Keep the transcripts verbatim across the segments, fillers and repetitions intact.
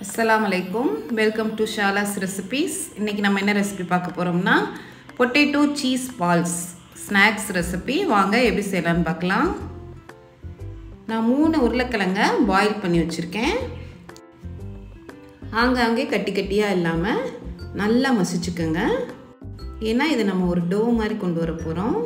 Assalamualaikum. Welcome to Shala's Recipes. இன்னைக்கு நம்ம என்ன ரெசிபி பார்க்க போறோம்னா potato cheese balls snacks recipe. வாங்க எப்படி செய்யலாம்னு பார்க்கலாம். நான் மூணு உருளைக்கிழங்க பாயில் பண்ணி வச்சிருக்கேன். ஆங்காங்கே கட்டி கட்டியா இல்லாம நல்லா மசிச்சுக்கங்க. ஏன்னா இது நம்ம ஒரு டோ மாதிரி கொண்டு வர போறோம்.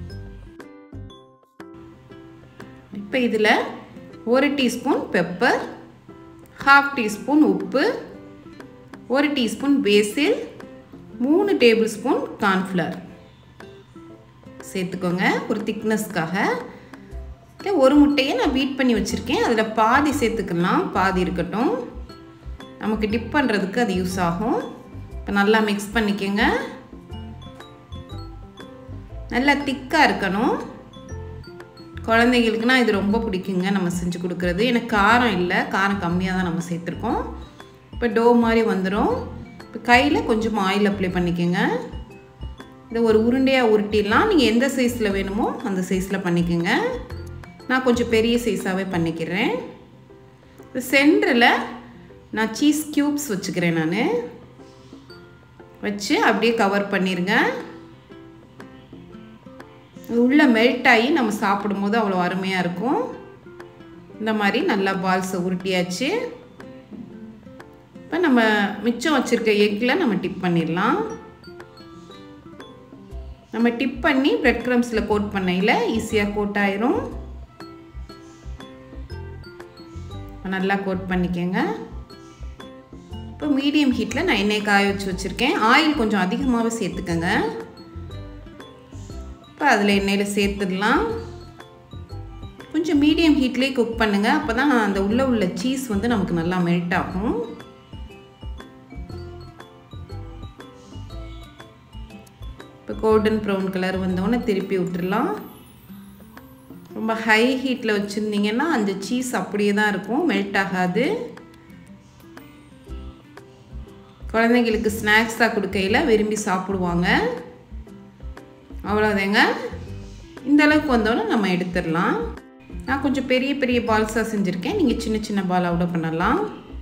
இப்போ இதுல ஒரு டீஸ்பூன் பெப்பர், half teaspoon உப்பு, ஒரு டீஸ்பூன் பேசில், மூணு டேபிள் ஸ்பூன் கார்ன்ஃப்ளவர் சேர்த்துக்கோங்க ஒரு திக்னஸ்க்காக. ஒரு முட்டையை நான் பீட் பண்ணி வச்சுருக்கேன், அதில் பாதி சேர்த்துக்கலாம், பாதி இருக்கட்டும், நமக்கு டிப் பண்ணுறதுக்கு அது யூஸ் ஆகும். இப்போ நல்லா மிக்ஸ் பண்ணிக்கோங்க. நல்லா திக்காக இருக்கணும். குழந்தைங்களுக்குனா இது ரொம்ப பிடிக்குங்க நம்ம செஞ்சு கொடுக்குறது. எனக்கு காரம் இல்லை, காரம் கம்மியாக தான் நம்ம சேர்த்துருக்கோம். இப்போ டோ மாதிரி வந்துடும். இப்போ கையில் கொஞ்சம் ஆயில் அப்ளை பண்ணிக்கோங்க. இதை ஒரு உருண்டையாக உருட்டிடலாம். நீங்கள் எந்த சைஸில் வேணுமோ அந்த சைஸில் பண்ணிக்கோங்க. நான் கொஞ்சம் பெரிய சைஸாகவே பண்ணிக்கிறேன். இப்போ சென்டரில் நான் சீஸ் க்யூப்ஸ் வச்சுக்கிறேன். நான் வச்சு அப்படியே கவர் பண்ணிடுங்க. உள்ளே மெல்ட் ஆகி நம்ம சாப்பிடும்போது அவ்வளோ அருமையாக இருக்கும். இந்த மாதிரி நல்லா பால்ஸை உருட்டியாச்சு. இப்போ நம்ம மிச்சம் வச்சுருக்க எக்கில் நம்ம டிப் பண்ணிடலாம். நம்ம டிப் பண்ணி பிரெட் க்ரம்ஸில் கோட் பண்ணையில் ஈஸியாக கோட் ஆயிரும். நல்லா கோட் பண்ணிக்கோங்க. இப்போ மீடியம் ஹீட்டில் நான் எண்ணெய் காய வச்சு வச்சுருக்கேன். ஆயில் கொஞ்சம் அதிகமாகவே சேர்த்துக்கங்க. இப்போ அதில் எண்ணெயில் சேர்த்துடலாம். கொஞ்சம் மீடியம் ஹீட்லேயே குக் பண்ணுங்கள். அப்போ தான் அந்த உள்ளே உள்ள சீஸ் வந்து நமக்கு நல்லா மெல்ட் ஆகும். இப்போ கோல்டன் ப்ரௌன் கலர் வந்தோடனே திருப்பி விட்டுடலாம். ரொம்ப ஹை ஹீட்டில் வச்சுருந்தீங்கன்னா அந்த சீஸ் அப்படியே தான் இருக்கும், மெல்ட் ஆகாது. குழந்தைங்களுக்கு ஸ்நாக்ஸாக கொடுக்கையில் விரும்பி சாப்பிடுவாங்க. அவ்வளோதாங்க. இந்த அளவுக்கு வந்தோடனே நம்ம எடுத்துடலாம். நான் கொஞ்சம் பெரிய பெரிய பால்ஸாக செஞ்சுருக்கேன், நீங்கள் சின்ன சின்ன பாலாக கூட பண்ணலாம்.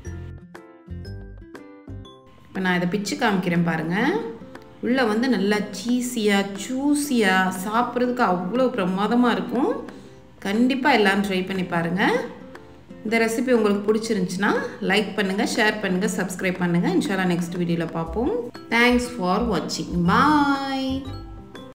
இப்போ நான் இதை பிச்சு காமிக்கிறேன் பாருங்கள். உள்ளே வந்து நல்லா சீஸியாக ஜூஸியாக சாப்பிட்றதுக்கு அவ்வளோ பிரமாதமாக இருக்கும். கண்டிப்பாக எல்லோரும் ட்ரை பண்ணி பாருங்கள். இந்த ரெசிபி உங்களுக்கு பிடிச்சிருந்துச்சுன்னா லைக் பண்ணுங்கள், ஷேர் பண்ணுங்கள், சப்ஸ்கிரைப் பண்ணுங்கள். இன்ஷால்லா நெக்ஸ்ட் வீடியோவில் பார்ப்போம். தேங்க்ஸ் ஃபார் வாட்சிங். பாய்.